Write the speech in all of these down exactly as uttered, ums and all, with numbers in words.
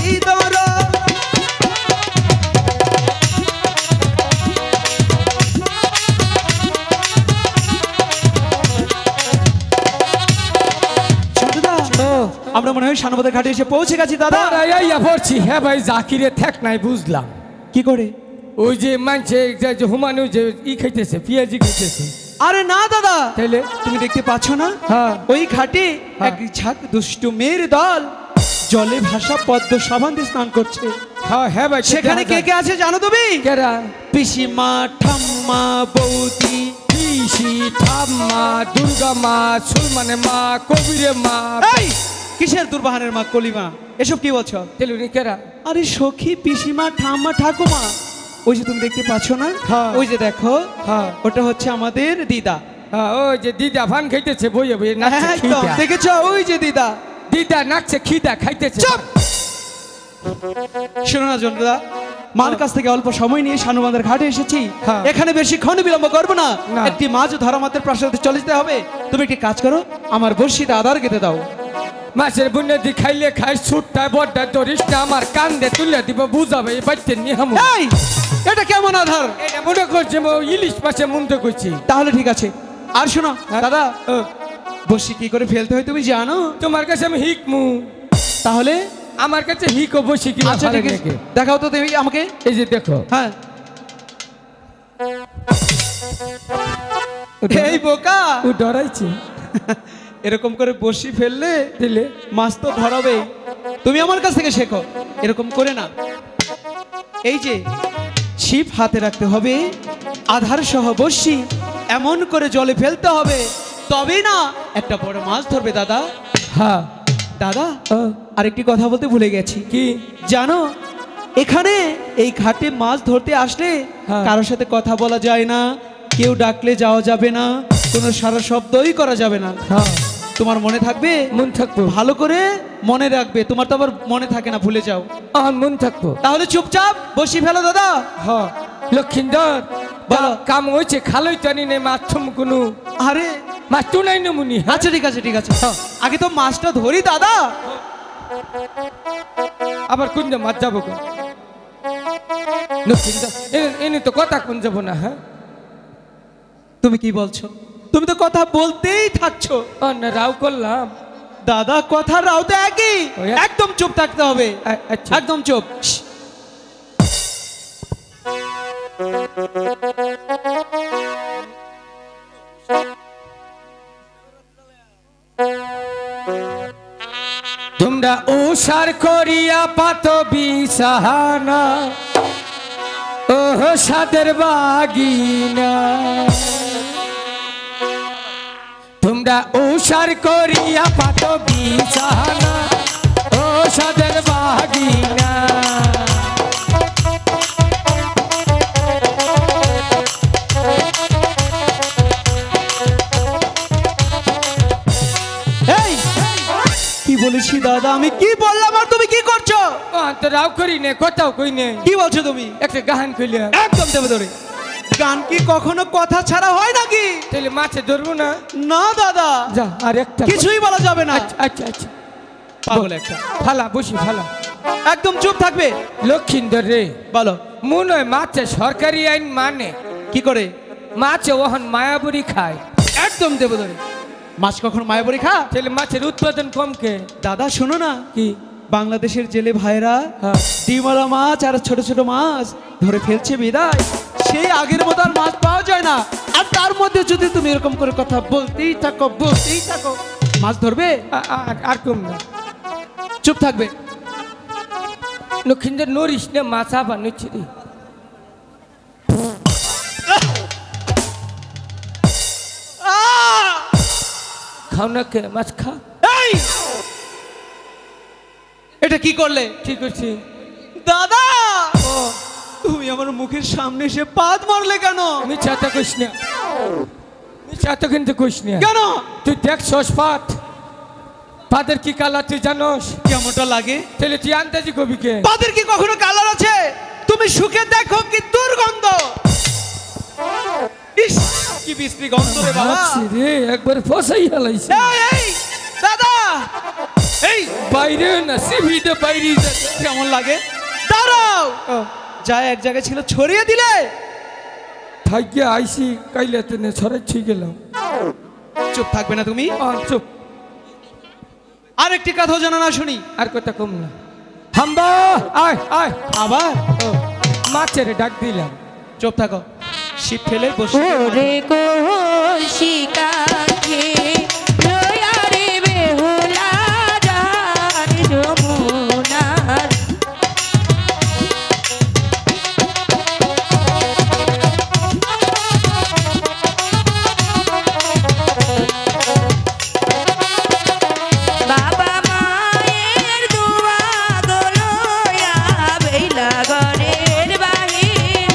হৃদয় আমরা মনে হয় শানবাদের ঘাটে এসে পৌঁছে গেছি দাদা। আইয়া পড়ছি। হ্যাঁ ভাই জাকিরে ঠেক নাই বুঝলাম। কি করে? ওই যে মানছে যে হুমানু যে ই খাইতেছে পেঁয়াজি খাইতেছে। আরে না দাদা, তাহলে তুমি দেখতে পাচ্ছ না? হ্যাঁ। ওই ঘাটে এক ঝাঁক দুষ্টু মেয়ের দল জলে ভাসা পদ্ম সাবান দিয়ে স্নান করছে। হ্যাঁ হ্যাঁ ভাই। সেখানে কে কে আছে জানো তুমি? কেরা? পিসিমা, ঠাম্মা, বৌদি, পিসি, ঠাম্মা, দুর্গা মা, সুলমানের মা, কবিরের মা। এই কিসের দুর্বাহানের মা, কলিমা, এসব কি বলছো? তেলুনি কেরা? আরে সখী, পিসিমা, ঠাম্মা, ঠাকুমা। ওই যে তুমি দেখতে পাচ্ছ না? হ্যাঁ। ওই যে দেখো, হ্যাঁ, ওটা হচ্ছে আমাদের দিদা। হ্যাঁ, ওই যে দিদা ভান খাইতেছে বইয়ে বইয়ে নাচছে। একদম দেখেছো? ওই যে দিদা দিদা নাচছে, খিদা খাইতেছে। চুপ! শোনো না জনদা, মার কাছ থেকে অল্প সময় নিয়ে শানুবাঁধের ঘাটে এসেছি। হ্যাঁ। এখানে বেশিক্ষণ বিলম্ব করবো না। না। একটি মাছ ধরা মাত্র প্রাসাদে চলে যেতে হবে। তুমি একটি কাজ করো, আমার বড়শিতে আদার গেঁথে দাও। মাছের বুনেদি খাইলে খাই, ছুটটা বড়টা ধরিস না, আমার কান্দে তুলে দিব, বুঝাবে এই বাচ্চা নিয়ে হামু। এই এটা কেমন আধার? এটা মনে করছে ইলিশ মাছে মন্দ করছি। তাহলে ঠিক আছে। আর শোনো দাদা, ও, বড়শি কি করে ফেলতে হয় তুমি জানো? তোমার কাছে আমি হিকমু। তাহলে আমার কাছে হিকো বসি কি? আচ্ছা ঠিক আছে, দেখাও তো তুমি আমাকে। এই যে দেখো। হ্যাঁ, এই বোকা, ও ডরাইছে। এরকম করে বড়শি ফেললে দিলে মাছ তো ধরাবেই। তুমি আমার কাছ থেকে শেখো, এরকম করে না। এই যে ছিপ হাতে রাখতে হবে, আধার সহ বড়শি এমন করে জলে ফেলতে হবে, তবেই না একটা বড় মাছ ধরবে দাদা। হ্যাঁ দাদা, ও, আরেকটি কথা বলতে ভুলে গেছি। কি জানো, এখানে এই ঘাটে মাছ ধরতে আসলে হ্যাঁ। কারোর সাথে কথা বলা যায় না, কেউ ডাকলে যাওয়া যাবে না, কোনো সারা শব্দই করা যাবে না। হ্যাঁ, তোমার মনে থাকবে? মন থাকবো। ভালো করে মনে রাখবে, তোমার তো আবার মনে থাকে না, ভুলে যাও। আমার মন থাকবো। তাহলে চুপচাপ বসি ফেলো দাদা। হ্যাঁ লক্ষিন্দর, বলো। কাম হয়েছে, খালোই টানি নেই মাছ থম কোনো আরে মাছ তো নাই নমুনি। আচ্ছা ঠিক আছে ঠিক আছে, আগে তো মাছটা ধরি দাদা। আবার কোন মাছ যাবো কোন? লক্ষিন্দর এনে তো কথা কোন যাবো না। হ্যাঁ, তুমি কি বলছো? তুমি তো কথা বলতেই থাকছো। ও না, রাও করলাম দাদা, কথা রাউতে একই, ওই এক- একদম চুপ থাকতে হবে। আ- আচ্ছা। একদম চুপ। তোমরা উষার করিয়া পাত বিছানা, ও সাদের বাগিনা। তোমরা উষার করিয়া পাত বিছানা, ও সাদের বাগিনা। এই কি বলেছি দাদা, আমি কি বললাম আর তুমি কি করছো? ও তো রাও করি নে, কথাও কই নে। কি বলছো তুমি? একটা গান কইলে একদম দেবে ধরে। গান কি কখনো কথা ছাড়া হয় নাকি? তাহলে মাছে ধরবো না? না দাদা, যা আর একটা কিছুই বলা যাবে না। আচ্ছা আচ্ছা আচ্ছা, পাগল একটা। ফালা বসি ফালা। একদম চুপ থাকবে। লক্ষিন্দর রে, বলো। মনে হয় মাছে সরকারি আইন মানে কি করে? মাছে ওহন মায়াবুরি খায়। একদম দেবে ধরে। মাছ কখনো মায়াবরি খা? তাহলে মাছের উৎপাদন কমকে। দাদা শোনো না, কি? বাংলাদেশের জেলে ভাইরা হ্যাঁ। ডিমওয়ালা মাছ আর ছোট ছোট মাছ ধরে ফেলছে বিদায়, সেই আগের মতো আর মাছ পাওয়া যায় না। আর তার মধ্যে যদি তুমি এরকম করে কথা বলতেই থাকো বলতেই থাকো, মাছ ধরবে? আ- আ- আর কম না। চুপ থাকবে। লক্ষিন্দর নরিস না, মাছ আবার নিচ্ছে রে। আহ! খাও না কে মাছ খা। এই! এটা কি করলে? ঠিক আছে দাদা, ও তুমি আমার মুখের সামনে এসে পাদ মারলে কেন? মিছা তো কইস না, মিছা তো কিন্তু কইস না। কেন? তুই দেখছস পাত, পাদের কি কালার তুই জানোস? কেমনটা লাগে? তাহলে তুই আন্দাজি কবি কে? পাদের কি কখনো কালার আছে? তুমি সুখে দেখো কি দুর্গন্ধ। ইস, কি বিশ্রী গন্ধ রে বাবা। আচ্ছা রে, একবার ফসাই হালাইছে। এই এই দাদা, এই বাইরে না সিভিতে বাইরে যাচ্ছে। কেমন লাগে? দাঁড়াও, ও, যা এক জায়গায় ছিল ছড়িয়ে দিলে। থাকিয়া আইসি কাইলে তেনে ছড়াচ্ছি গেলাম। চুপ থাকবে না তুমি? আ, চুপ। আর একটি কথা জানা না শুনি। আর কথা কম না। হাম্বা আয় আয়। আবার ও, মাছের ডাক দিলাম। চুপ থাকো, শিব ফেলে বসে। ওরে কৌশিকাকে লয়া রে বেহুলা যার যমুনার বাবা মায়ের দুয়া গলয়া বেলা ঘরের বাহির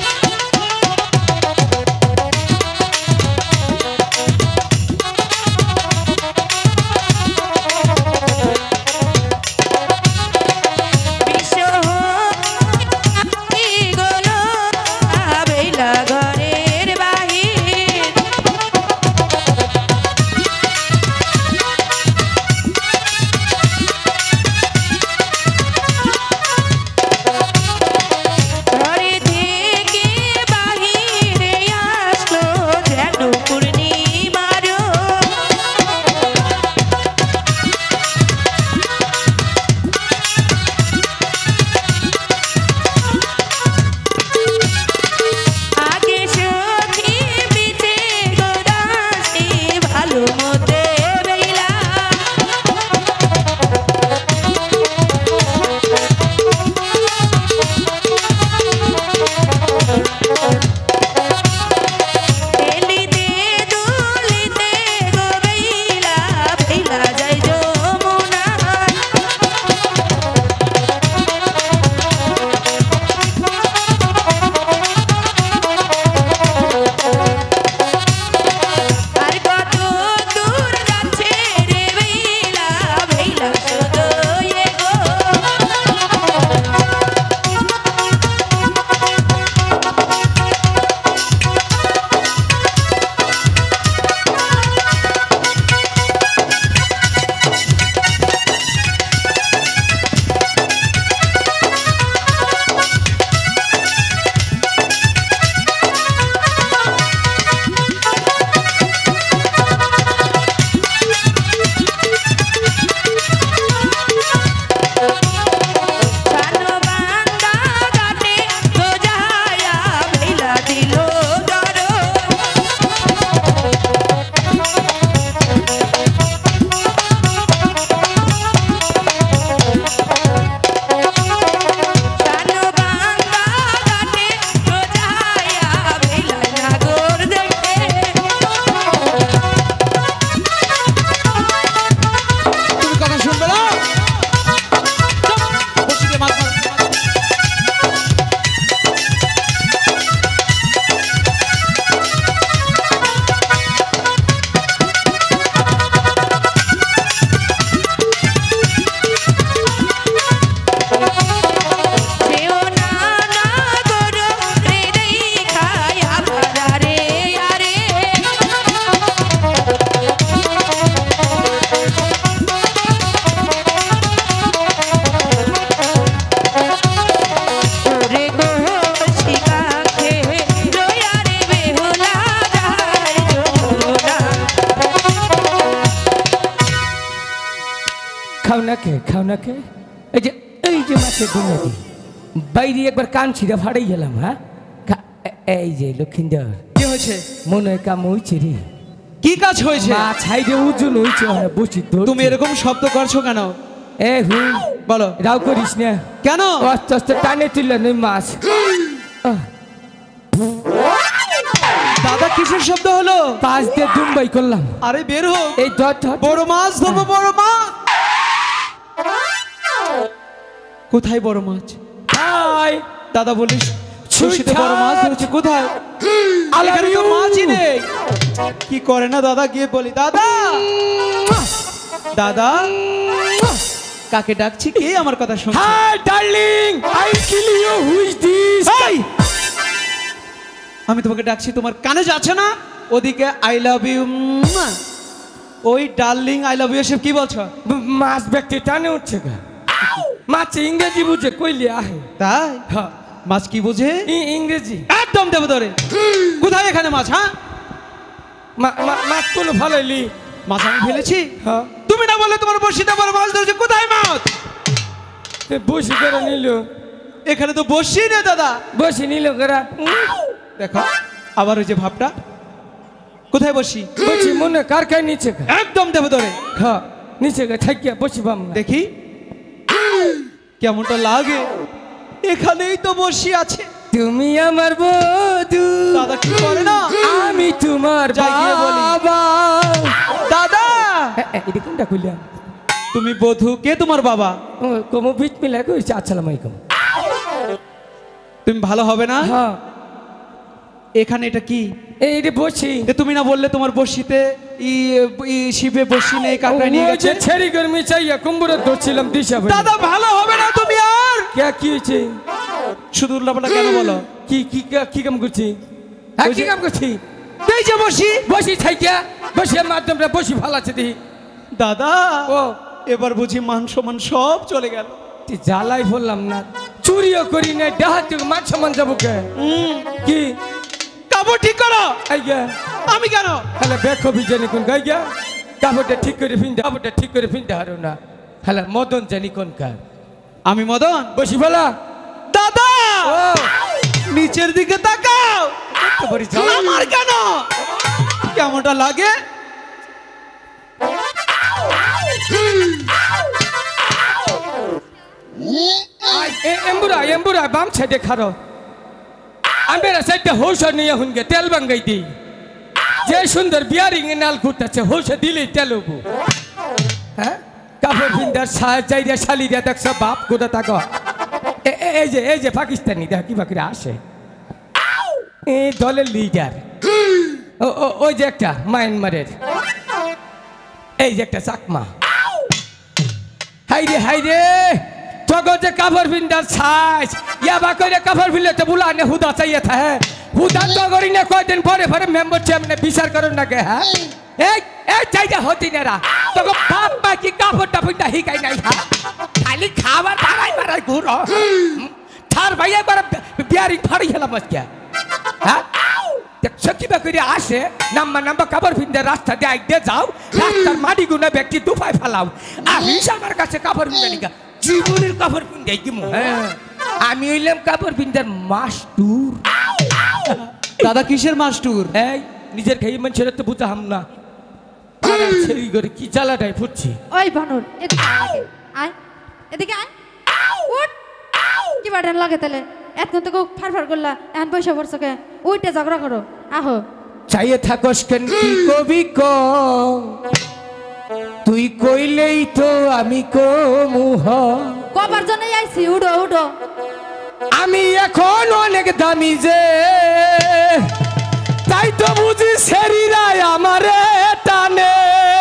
খাও না কে খাও না কে এই যে এই যে মাছের দুনিয়াটি বাইরে একবার কান ছিঁড়ে ফাড়াই গেলাম। হ্যাঁ এই যে লক্ষিন্দর কি হয়েছে? মনে হয় কাম হয়েছে রে। কি কাজ হয়েছে? মাছ হাইডে ওজন হয়েছে বসি। তুমি এরকম শব্দ করছো কেন? এ হুই বলো। রাও করিস না কেন? আস্তে আস্তে টানে তুললেন ওই মাছ। দাদা কিসের শব্দ হলো? পাঁচ দিয়ে দুম্বাই করলাম। আরে বের হো। এই ধর ধর বড় মাছ ধরবো, বড় মাছ। কোথায় বড় মাছ? হাই দাদা বলিস খুশিতে বড় মাছ ধরেছে কোথায়? এখানে তো মাছই নেই। কি করে না দাদা, গিয়ে বলি দাদা দাদা কাকে ডাকছি? কে আমার কথা শুনছে? Hi darling I kill you, who is this? আমি তোমাকে ডাকছি, তোমার কানে যাচ্ছে না? ওদিকে আই লাভ ইউ ওই ডার্লিং আই লাভ ইউ সব কি বলছো? মাছ ব্যক্তি টানে উঠছে গা মাছ ইংরেজি বুঝে কইলে আহে তাই? হ্যাঁ মাছ কি বুঝে? ই- ইংরেজি একদম দেব ধরে। কোথায় এখানে মাছ? হ্যাঁ, মা- মা- মাছ কোনো ভালোইলি মাছ আমি ফেলেছি? হ্যাঁ তুমি না বললে তোমার বড়শিতে বড় মাছ ধরেছে, কোথায় মাছ? এ বসি করে নিল এখানে তো বসি না দাদা। বসি নিল করা দেখো আবার ওই যে ভাবটা, কোথায় বসি? বসি মনে কার কার নিচে গা একদম দেব ধরে। হ্যাঁ নিচে গা থাকিয়া বসি পাম না দেখি কেমনটা লাগে। এখানেই তো বসি আছে। তুমি আমার বধু দাদা কি করে না? আমি তোমার যাই গিয়ে বলি। বাবা দাদা এটা কোনটা কইলাম তুমি বধূ, কে তোমার বাবা? ও কমো বিট মিলা কইছে আসসালামু আলাইকুম তুমি ভালো হবে না? হ্যাঁ এখানে এটা কি? এই রে বসি এ তুমি না বললে তোমার বসিতে ই ই শিবে বসি নেই, কাকড়া নিয়ে গেছে। ছেড়ি গরমি চাইয়া কুম্বুরে ধরছিলাম দিশা বলে দাদা ভালো হবে না তুমি আর। কে কি হয়েছে শুধু উল্টাপাল্টা কেন বলো? কি কি কি কাম করছি হ্যাঁ ওই কি যে- কাম করছি এই যে বসি। বসি থাইকা বসি মাধ্যমটা বসি ভালো আছে দি দাদা ও এবার বুঝি মান সম্মান সব চলে গেল। তুই জ্বালাই বললাম না চুরিও করি না ডাহাত মান সম্মান যাবো কে হুম, কি কাপড় ঠিক করো। আইগা আমি কেন? হ্যালো বেখো বিজানি কোন গাইগা কাপড়টা ঠিক করে ফিনতে কাপড়টা ঠিক করে ফিনতে হারো না হ্যালো মদন জানি কোন কার আমি মদন? বসি বলা দাদা ও নিচের দিকে তাকাও। দেখতে পারি যাও আমার কেন? কেমনটা লাগে? এম্বুরা এম্বুরা বাম সাইডে খারো আমি সাইডে হৌস নিয়ে হুনগে তেল বাঙ্গাই দিই যে সুন্দর বিয়ারিং এ নাল ঘুরতেছে হৌস দিলেই তেল হবো হ্যাঁ কাপড় পিন্দার চাইরা শালি দিয়া দেখছো বাপ গোটা তাক এই যে এই যে পাকিস্তানি দেখ কি বাকিরা আসে এই দলের লিডার ও ও- ওই যে একটা মায়ানমারের এই যে একটা চাকমা হাই রে হাই রে তোকে যে কাপড় পিন্দার ছাইস ইয়াবা করে কাপড় পিনলে তো বুলা নে হুদা চাইয়ে থা হ্যাঁ হুদা তো করি না কয়দিন পরে পরে মেম্বার চেয়ারম্যান বিচার করুন না কে হ্যাঁ এই এই চাইজা হতি না রা তোকে বাপ মা কি কাপড়টা পিন্দা হিকাই নাই হ্যাঁ খালি খাবার বাড়াই বাড়াই ঘুরো থার ভাই একবার বিয়ারিং ফাড়ি খেলা বাস কে হ্যাঁ সকিবা করে আসে নাম্বা নাম্বা কাপড় পিন্দে রাস্তা দিয়ে আইতে যাও রাস্তার মাটি গুনা ব্যক্তি দুপায় ফেলাও আর আমার কাছে কাপড় পিন্দে নিকা জীবনের কাপড় পিন্দে কি হ্যাঁ আমি হইলাম কাপড় পিন্দার মাস্টুর দাদা কিসের মাস্টুর? এই নিজের খেয়ে মানুষের তো বুঝাহাম না ছেড়ি করে কি চালাটাই ফুটছি ওই বানর এদিকে আয় আয় এদিকে আয় উঠ কি বাটেন লাগে তাহলে এতক্ষণ তো ফার ফার করলা এখন পয়সা পড়ছো কে উইটে ঝগড়া করো আহো চাইয়ে থাকস কেন কি কবি ক তুই কইলেই তো আমি কমুহ কবার জন্যই আইছি উডো উডো আমি এখন অনেক দামি যে তাই তো বুঝি সেরিরাই আমারে টানে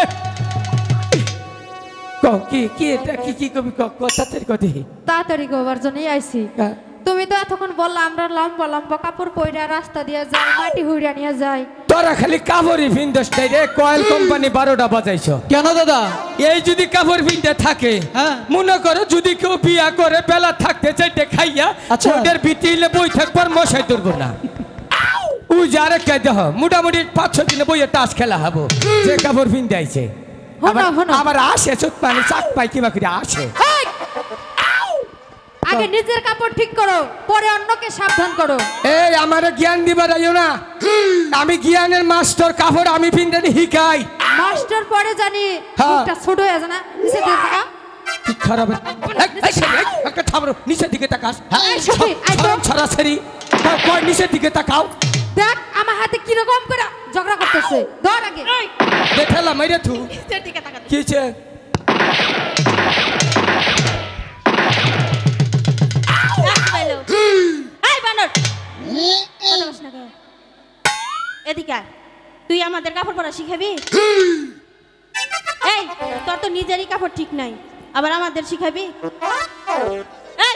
ক কি কি এটা কি কি কবি ক কথাতের কথা তাড়াতাড়ি কবার জন্যই আইছি তুমি তো এতক্ষণ বললা আমরা লম্বা লম্বা কাপড় পইরা রাস্তা দিয়ে যাই মাটি হুইড়া নিয়ে যাই তোরা খালি কাপড়ই ভিনদোস নাই রে কয়েল কোম্পানি বারোটা বাজাইছ কেন দাদা? এই যদি কাপড় ভিনতে থাকে হ্যাঁ। মনে করো যদি কেউ বিয়া করে বেলা থাকতে চাইতে খাইয়া আচ্ছা। ওদের বিটিলে বই থাকবার মশাই ধরবো না ও যারে কে দেহ মোটামুটি পাঁচ ছ দিনে বইয়ে টাস খেলা হবো যে কাপড় ভিনতে আইছে হনো, আবার- হনো। আবার আসে চোখ পানি চাক পাই কিবা করে আসে এই! আগে নিজের কাপড় ঠিক করো পরে অন্যকে সাবধান করো এই আমার জ্ঞান দিবার আইও না আমি জ্ঞানের মাস্টার কাপড় আমি ভিনতে হিকাই মাস্টার পরে জানি হ্যাঁ। মুখটা ছোট হয়ে যায় না নিচে দিয়ে থাকা কি খারাপ এই, এই, এই, একটা থামরো নিচের দিকে তাকাস হ্যাঁ, এই, সত্যি, সব- এই তো। সব সরাসরি কয়- কয় নিচের দিকে তাকাও দেখ আমার হাতে কিরকম করে ঝগড়া করতেছে ধর আগে দেখলাম মাইরে থু নিচের দিকে তাকা কি হয়েছে এই বানর কথা বলিস না কেন? এদিকে আয়। তুই আমাদের কাপড় পরা শিখাবি? এই তোর তো নিজেরই কাপড় ঠিক নাই আবার আমাদের শিখাবি? এই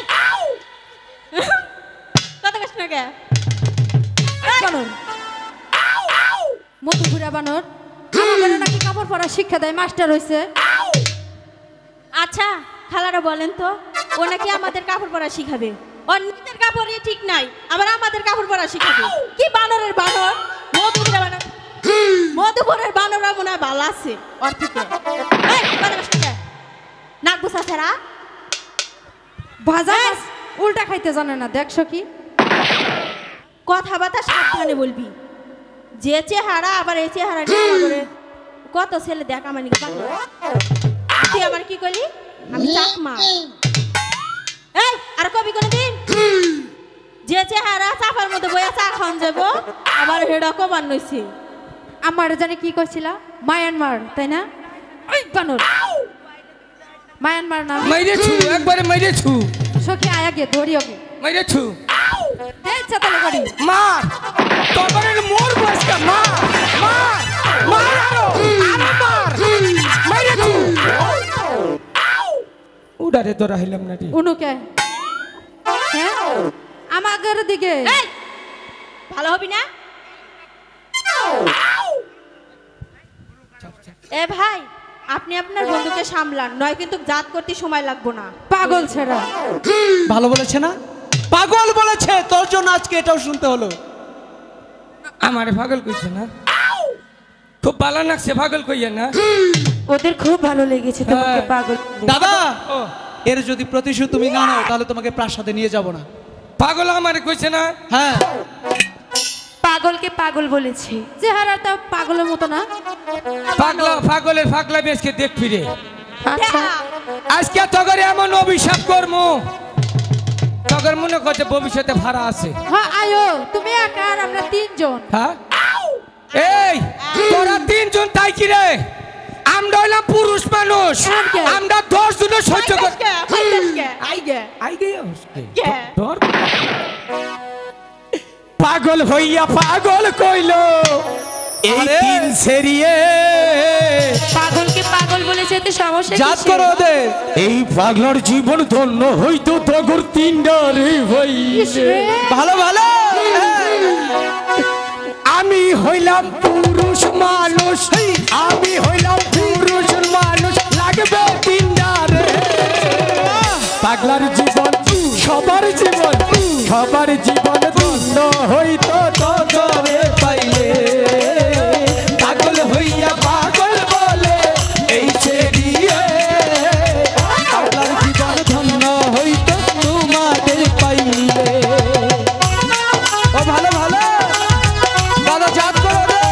কথা বলিস না কেন? বানর মতো ঘুরা বানর আমাদের নাকি কাপড় পরা শিক্ষা দেয় মাস্টার হইছে। আচ্ছা খালারা বলেন তো, ও নাকি আমাদের কাপড় পরা শিখাবে? ওর নিজের কাপড়ই ঠিক নাই, আবার আমাদের কাপড় পরা শিখাবে? কি বানরের বানর, মধুপুরের বানর, মধুপুরের বানররা মনে হয় ভালো আছে ওর থেকে। এই, কথা কস না। নাক বুসা ছাড়া ভাজা মাছ উল্টা খাইতে জানে না, দেখছো কি? কথাবার্তা সাবধানে বলবি। যে চেহারা আবার এই চেহারা নিয়ে আমাদের কত ছেলে দেখ আমার নিকে পাগল। তুই আমার কি করলি? আমি চাকমা। এই আর কবি কোন দিন যে চেহারা চাপার মধ্যে বইয়া চা খাওয়ান যাবো আবার হেডা কবার নইছে। আমার জানি কি কইছিল, মায়ানমার তাই না? ওই বানর মায়ানমার না, মাইরেছু একবারে মাইরেছু সখী আয়া গে ধরিও গে মাইরেছু দেখ চাতালে করি মার তোর মোর বসকা মার মার মার আরো আরো মার মাইরেছু উড়ারে তোরা হইলাম না রে উনুকে। হ্যাঁ আমাদের দিকে এই ভালো হবি না? এ ভাই আপনি আপনার বন্ধুকে সামলান, নয় কিন্তু জাত করতে সময় লাগবো না। পাগল ছেড়া। ভালো বলেছে না? পাগল বলেছে, তোর জন্য আজকে এটাও শুনতে হলো। আমারে পাগল কইছে না? খুব ভালো লাগছে পাগল কইয়া না? ওদের খুব ভালো লেগেছে তোমাকে হ্যাঁ। পাগল বলে। দাদা ও এর যদি প্রতিশোধ তুমি না নাও তাহলে তোমাকে প্রাসাদে নিয়ে যাব না। পাগল আমারে কইছে না? হ্যাঁ পাগলকে পাগল বলেছে। চেহারাটা পাগলের মতো না? পাগলা পাগলের পাগলা বেশকে দেখ ফিরে। আচ্ছা আজকে তগর এমন অভিশাপ করমু তগর মনে করছে ভবিষ্যতে ভাড়া আছে। হ্যাঁ আয়ো তুমি একা আর আমরা তিনজন। হ্যাঁ এই তোরা তিনজন তাই কি রে? আমরা হইলাম পুরুষ মানুষ, আগে। আমরা দশ জন সহ্য কর। কে? ফাইটাস কে? আই গে। আই গে হসকে। কে? ধর। পাগল হইয়া পাগল কইলো এই আরে। তিন সেরিয়ে পাগলকে পাগল বলেছে তো সমস্যা জাত কিসের? করো ওদের। এই পাগলার জীবন ধন্য হইতো তগর তিনডারে ভাই। ইস রে, ভালো ভালো। আমি হইলাম পুরুষ মানুষ, আমি হইলাম পুরুষ মানুষ, লাগবে তিনডারে। পাগলার জীবন সবার জীবন, সবার জীবন ধন্য হইতো তগরে পাইলে। পাগল হইয়া পাগল বলে এই ছেড়িয়ে, পাগলার জীবন ধন্য হইতো তোমাদের পাইলে। ও ভালো ভালো দাদা, জাত করো রে।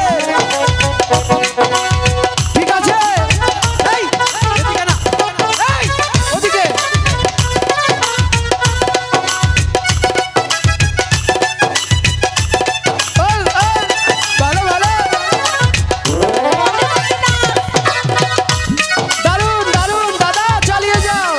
ঠিক আছে। এই এদিকে না, এই ওদিকে। ওই, ওই, ভালো ভালো। দারুণ দারুণ দাদা, চালিয়ে যাও।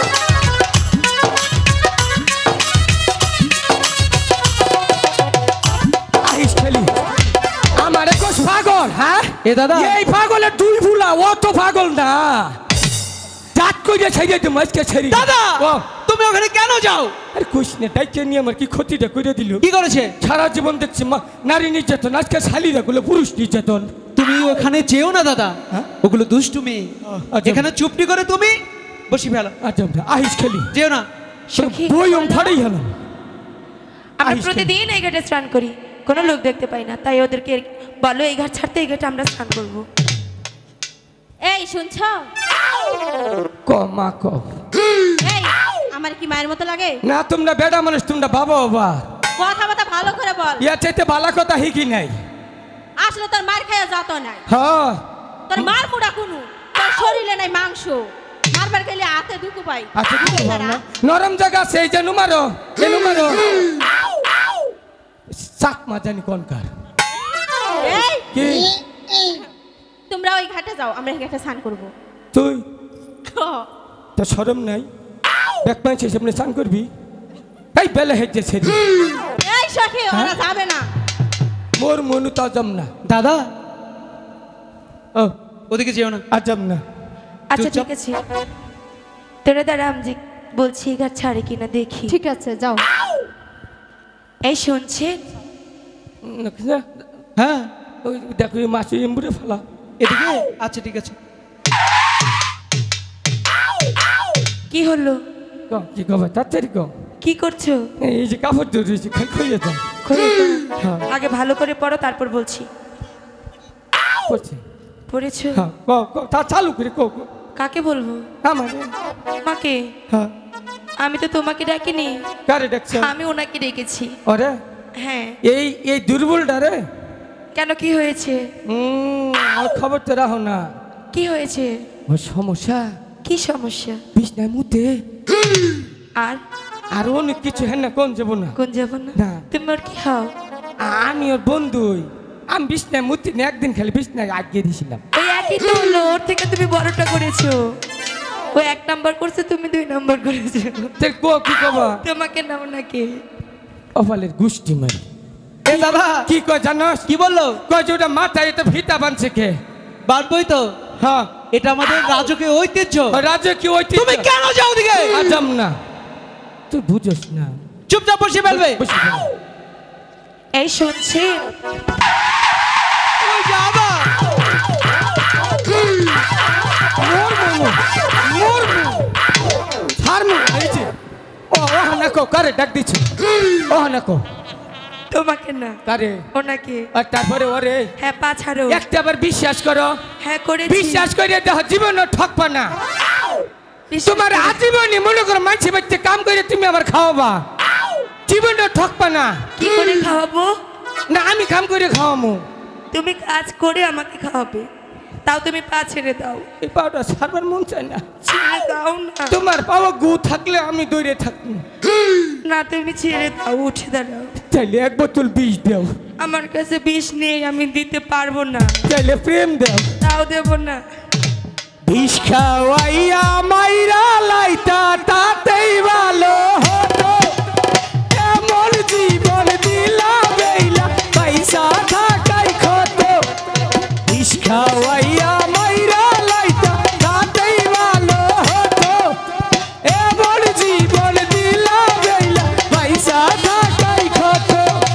আইস খেলি আমারে কোস পাগল। হ্যাঁ এ দাদা। এই পাগলের দুই ভুলা, ও তো পাগল না। জাত কইরে ছেড়ে দে মাছকে ছেড়ে দে। দাদা ও তুমি ওখানে কেন যাও? আরে কইস না, ডাইকে নিয়ে আমার কি ক্ষতিটা কইরে দিল। কি করেছে? সারা জীবন দেখছি মা- নারী নির্যাতন, আজকে শালিরা গুলো পুরুষ নির্যাতন। তুমি ওখানে যেও না দাদা, হ্যাঁ? ওগুলো দুষ্টুমি। আচ্ছা। এখানে চুপটি করে তুমি বসি ফেলো, আচ্ছা আহিস খেলি যেও না। সখী, বই ওম ফাড়াই হলাম। আমরা আহিস প্রতিদিন এই ঘাটে স্নান করি, কোনো লোক দেখতে পাই না, তাই ওদেরকে বলো এই ঘাট ছাড়তে এই ঘাটে আমরা স্নান করবো। এই শুনছ? ক মা ক এই আমার কি মায়ের মতো লাগে? না, তোমরা বেড়া মানুষ, তোমরা বাবা বাবা। কথাবার্তা ভালো করে বল। ইয়া চাইতে বালা কথা হিকি নাই। আসলে তোর মার খাইয়া যাত নাই, হ্যাঁ তোর মার মুড়া কোনো, তোর শরীরে নাই মাংস, মারবার গেলে হাতে দুকু পাই। আচ্ছা কি করব না? নরম জায়গা আছে এই যে নুমারো, এ নুমারো সাক মা জানি কোন কার এই কি তোমরা ওই ঘাটে যাও, আমরা এই ঘাটে স্নান করবো। তুই তো শরম নাই? দেখ পাইছে সামনে স্নান করবি? এই বেলা হেজে ছেড়ি এই সখী ওরা যাবে না। মোর মনু তাজম না দাদা ও ওদিকে যেও না। আজম না। আচ্ছা চুপচাপ। ঠিক আছে, তোরা দাঁড়া, আমি যে বলছি এই ঘাট ছাড়ে কিনা দেখি। ঠিক আছে যাও। এই শুনছেন? না, হ্যাঁ ওই দেখো এই মাছ এমবুড়ে ফেলা। এদিকে আচ্ছা ঠিক আছে। কি হলো? ক কি কবে তাড়াতাড়ি ক। কি করছো? এই যে কাপড় ধরেছি খাই খুঁজে তো খুলে দাও। হ্যাঁ। আগে ভালো করে পড়ো তারপর বলছি। করছি পড়েছো? হ্যাঁ ক ক তা চালু করে ক ক। কাকে বলবো? আমার মাকে? হ্যাঁ আমি তো তোমাকে ডাকিনি, কারে ডাকছ? আমি ওনাকে ডেকেছি। ওরে হ্যাঁ। এই এই দুর্বলটা রে। কেন কি হয়েছে? হুম আর খবর তো রাখো না। কি হয়েছে? ও সমস্যা কি সমস্যা? বিছনায় মুতে আর আর অনেক কিছু হ্যাঁ না কোন যাবো না। কোন যাব না? না। তুমি ওর কি হও? আমি ওর বন্ধুই। আমি বিছনায় মুতি না একদিন খালি বিছনায় আগিয়ে দিয়েছিলাম। ওই একই তো হলো, ওর থেকে তুমি বড়টা করেছো। ও এক নাম্বার করছে, তুমি দুই নাম্বার করেছো। তোর কো কি কবা? তোমাকে নাও নাকি? অফালের গুষ্টি মারি। এ দাদা কি কয় জানোস? কি বললো? কয় যে ওটা মাথায় এটা ফিতা বানছে কে? বাঁধবই তো, হ্যাঁ এটা আমাদের রাজকীয় ঐতিহ্য। রাজা কি ওই তুমি কেন যাও দিকে? আজম না তুই বুঝোস না। চুপচাপ বসে ফেলবে। বসে পড়। এই শুনছি ওই যে আবার মোর মোমো মোর মোমো হার মো এই যে ও ও না কো কারে ডাক দিছে ও না কো তোমাকে না, কারে ওনাকে। আর তারপরে ওরে হ্যাঁ পা ছাড়ো। একটাবার বিশ্বাস করো। হ্যাঁ করেছি। বিশ্বাস করে দেখো জীবনও ঠকবা না। বিশ্বাস তোমার করি। আজীবনই মনে করো মানছি বাচ্চা কাম করে তুমি আবার খাওয়াবা, জীবনও ঠকবা না। কি করে খাওয়াবো? না আমি কাম করে খাওয়ামু। তুমি কাজ করে আমাকে খাওয়াবে, তাও তুমি পা ছেড়ে দাও। এই পাউডার সারবার মন চায় না। ছেড়ে দাও না। তোমার পাওয়া গু থাকলে আমি দৌড়ে থাকবো। না তুমি ছেড়ে দাও, উঠে দাঁড়াও। চাইলে এক বোতল বিষ দাও, আমার কাছে বিষ নেই, আমি দিতে পারবো না। চাইলে প্রেম দাও। তাও দেবো না। বিষ খাওয়াইয়া মাইরা লাইতা তাতেই ভালো হতো। এমন জীবন দিলা বেইলা পয়সা থাকাই ক্ষত। বিষ খাওয়াইয়া মাইরা লাইতা তাতেই ভালো হতো। এমন জীবন দিলা বেইলা পয়সা থাকাই ক্ষত।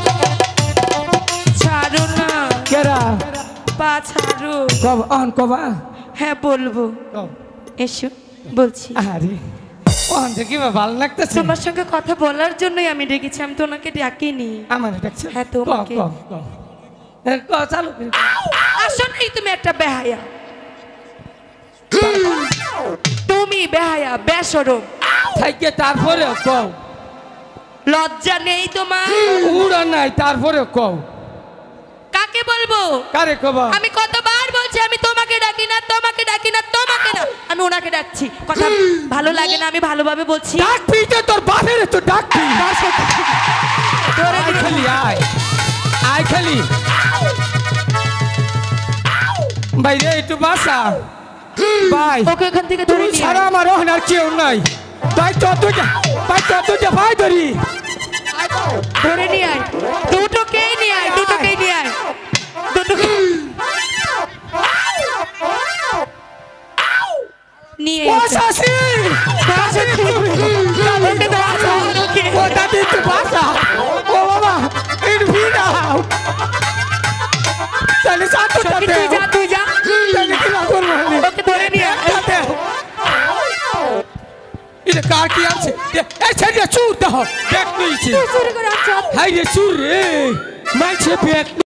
ছাড়ো না, কেরা পা ছাড়ো। কব অন কবা হ্যাঁ বলবো, কব এসো বলছি। আরে অন দেখি ভালো লাগতেছে। তোমার সঙ্গে কথা বলার জন্যই আমি ডেকেছি, আমি তো ওনাকে ডাকিনি। আমার ডাকছে হ্যাঁ, তোমাকে। ক ক ক ক চালু করে। আসলেই তুমি একটা বেহায়া, তুমি বেহায়া বেশরম। থাইকে তারপরে কও লজ্জা নেই তোমার? উড়া নাই তারপরে কও কাকে বলবো? কারে কবা? আমি কতবার বলছি আমি তোমাকে ডাকি না, তোমাকে ডাকি না, তোমাকে না, আমি ওনাকে ডাকছি। কথা ভালো লাগে না, আমি ভালোভাবে বলছি। ডাক পিতে তোর বাপের তো ডাক পি। ধরে আয় দিই। খালি আয় আয় খালি ভাই রে একটু বাসা ভাই। ওকে এখান থেকে ধরে তুই নিয়ে ছাড়া আয়। আমার ওখানে আর কেউ নাই। ভাই চল দুটা ভাই চল দুটা ভাই ধরি ধরে নিয়ে আয়, দুটোকেই নিয়ে আয়, দুটোকেই নিয়ে আয়, দুটোকে নিয়ে ও এসো। শাসি শাসি ওকে বাঁচা, ওকে। ও দাদি একটু বাসা। ও বাবা একটু ভিড়া তাহলে সাথে সখী, তুই যা, তুই যা। তাহলে কি না করবো আমি? ওকে ধরে নিয়ে আয়। সাথে এটা কার কি আছে? এই ছেলে চুর দাও ব্যাগ নিয়েছে। তুই চুরি করে আনছ। হাই রে চুর রে মাইছে ব্যাগ